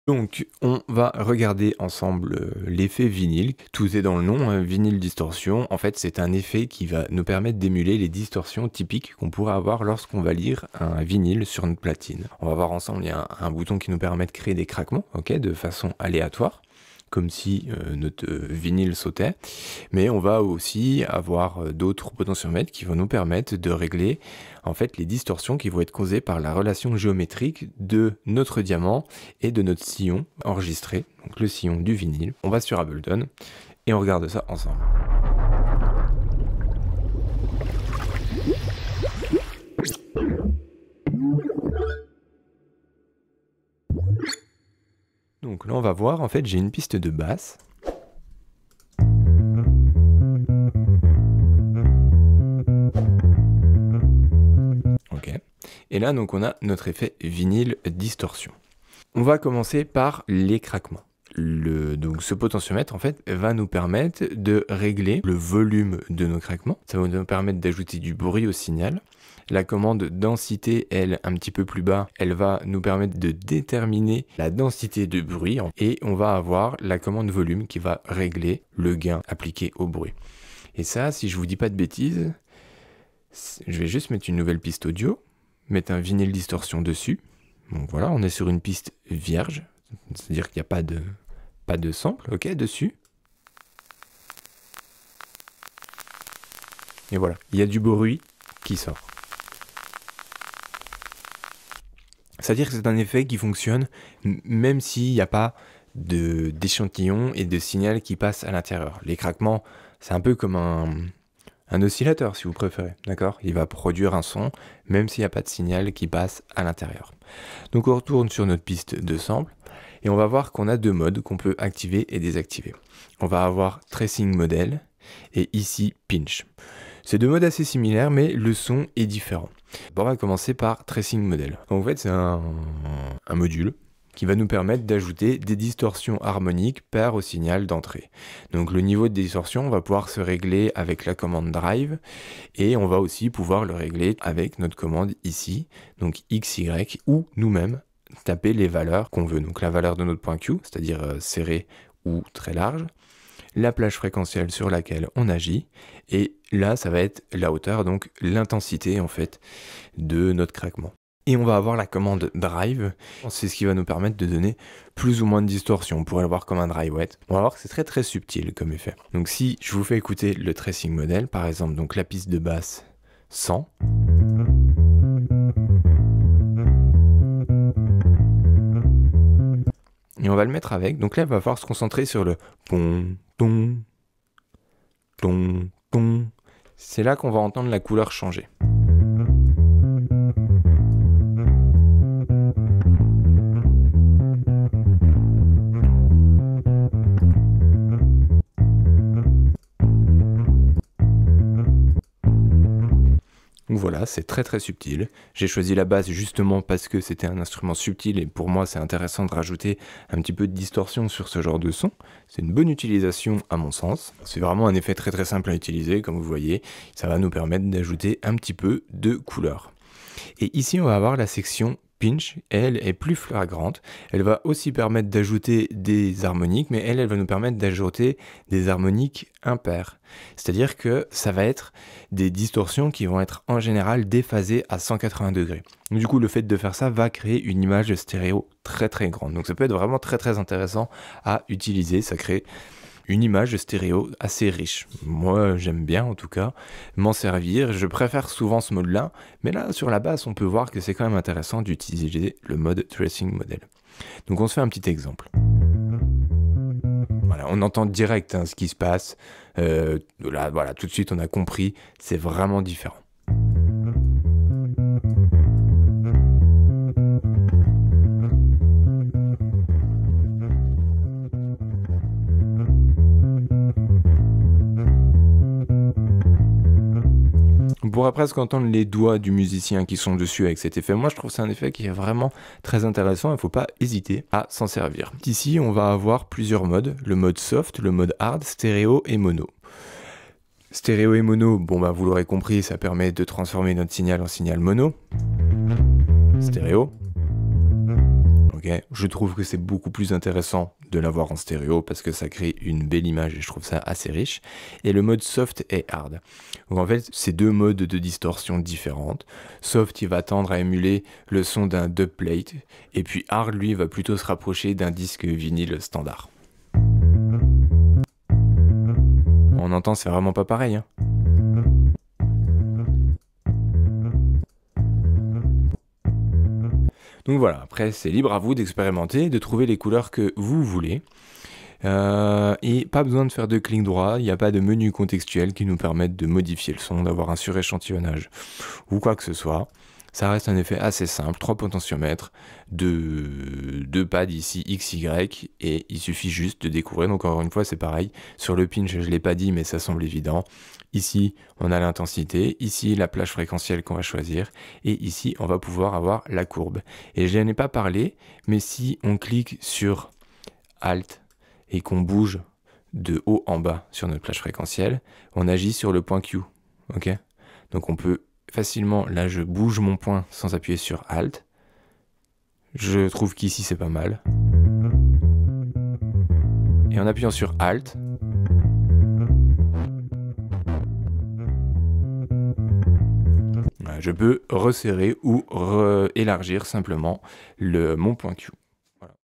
Donc, on va regarder ensemble l'effet vinyle. Tout est dans le nom, vinyle distorsion. En fait, c'est un effet qui va nous permettre d'émuler les distorsions typiques qu'on pourrait avoir lorsqu'on va lire un vinyle sur une platine. On va voir ensemble, il y a un bouton qui nous permet de créer des craquements, ok, de façon aléatoire, comme si notre vinyle sautait. Mais on va aussi avoir d'autres potentiomètres qui vont nous permettre de régler en fait les distorsions qui vont être causées par la relation géométrique de notre diamant et de notre sillon enregistré, donc le sillon du vinyle. On va sur Ableton et on regarde ça ensemble. Donc là on va voir, en fait j'ai une piste de basse. Ok. Et là donc on a notre effet vinyle distorsion. On va commencer par les craquements. Donc ce potentiomètre en fait va nous permettre de régler le volume de nos craquements. Ça va nous permettre d'ajouter du bruit au signal. La commande densité, elle, un petit peu plus bas, elle va nous permettre de déterminer la densité de bruit. Et on va avoir la commande volume qui va régler le gain appliqué au bruit. Et ça, si je vous dis pas de bêtises, je vais juste mettre une nouvelle piste audio, mettre un vinyle distorsion dessus. Donc voilà, on est sur une piste vierge, c'est-à-dire qu'il n'y a pas de sample, ok, dessus. Et voilà, il y a du bruit qui sort. C'est-à-dire que c'est un effet qui fonctionne même s'il n'y a pas d'échantillon et de signal qui passe à l'intérieur. Les craquements, c'est un peu comme un oscillateur si vous préférez, d'accord? Il va produire un son même s'il n'y a pas de signal qui passe à l'intérieur. Donc on retourne sur notre piste de sample et on va voir qu'on a deux modes qu'on peut activer et désactiver. On va avoir Tracing Model et ici Pinch. C'est deux modes assez similaires mais le son est différent. Bon, on va commencer par Tracing Model. En fait c'est un module qui va nous permettre d'ajouter des distorsions harmoniques paires au signal d'entrée. Donc le niveau de distorsion, on va pouvoir se régler avec la commande Drive et on va aussi pouvoir le régler avec notre commande ici, donc XY, ou nous-mêmes taper les valeurs qu'on veut. Donc la valeur de notre point Q, c'est-à-dire serré ou très large, la plage fréquentielle sur laquelle on agit, et là ça va être la hauteur, donc l'intensité en fait de notre craquement. Et on va avoir la commande Drive, c'est ce qui va nous permettre de donner plus ou moins de distorsion. On pourrait le voir comme un dry wet. On va voir que c'est très très subtil comme effet. Donc si je vous fais écouter le tracing model, par exemple donc la piste de basse 100. Et on va le mettre avec. Donc là, il va falloir se concentrer sur le pom, ton, ton, ton. C'est là qu'on va entendre la couleur changer. Donc voilà, c'est très très subtil. J'ai choisi la basse justement parce que c'était un instrument subtil et pour moi c'est intéressant de rajouter un petit peu de distorsion sur ce genre de son. C'est une bonne utilisation à mon sens. C'est vraiment un effet très très simple à utiliser, comme vous voyez. Ça va nous permettre d'ajouter un petit peu de couleur. Et ici on va avoir la section Pinch, elle est plus flagrante. Elle va aussi permettre d'ajouter des harmoniques, mais elle va nous permettre d'ajouter des harmoniques impaires. C'est-à-dire que ça va être des distorsions qui vont être en général déphasées à 180 degrés. Donc, du coup, le fait de faire ça va créer une image stéréo très très grande. Donc ça peut être vraiment très très intéressant à utiliser. Ça crée une image stéréo assez riche. Moi, j'aime bien en tout cas m'en servir. Je préfère souvent ce mode-là, mais là, sur la basse, on peut voir que c'est quand même intéressant d'utiliser le mode Tracing Model. Donc on se fait un petit exemple. Voilà, on entend direct ce qui se passe. Là, voilà, tout de suite, on a compris. C'est vraiment différent. On pourra presque entendre les doigts du musicien qui sont dessus avec cet effet. Moi, je trouve que c'est un effet qui est vraiment très intéressant. Il ne faut pas hésiter à s'en servir. Ici, on va avoir plusieurs modes. Le mode soft, le mode hard, stéréo et mono. Stéréo et mono, bon bah vous l'aurez compris, ça permet de transformer notre signal en signal mono. Stéréo. Ok, je trouve que c'est beaucoup plus intéressant de l'avoir en stéréo parce que ça crée une belle image et je trouve ça assez riche. Et le mode soft et hard. Donc en fait, c'est deux modes de distorsion différentes. Soft, il va tendre à émuler le son d'un dubplate et puis hard, lui, va plutôt se rapprocher d'un disque vinyle standard. On entend, c'est vraiment pas pareil, hein. Donc voilà, après c'est libre à vous d'expérimenter, de trouver les couleurs que vous voulez. Et pas besoin de faire de clic droit, il n'y a pas de menu contextuel qui nous permette de modifier le son, d'avoir un suréchantillonnage ou quoi que ce soit. Ça reste un effet assez simple, 3 potentiomètres, deux pads ici XY, et il suffit juste de découvrir. Donc encore une fois c'est pareil, sur le pinch je ne l'ai pas dit mais ça semble évident. Ici on a l'intensité, ici la plage fréquentielle qu'on va choisir, et ici on va pouvoir avoir la courbe. Et je n'en ai pas parlé, mais si on clique sur Alt et qu'on bouge de haut en bas sur notre plage fréquentielle, on agit sur le point Q. Ok ? Donc on peut facilement, là je bouge mon point sans appuyer sur Alt. Je trouve qu'ici c'est pas mal. Et en appuyant sur Alt, je peux resserrer ou élargir simplement mon point Q.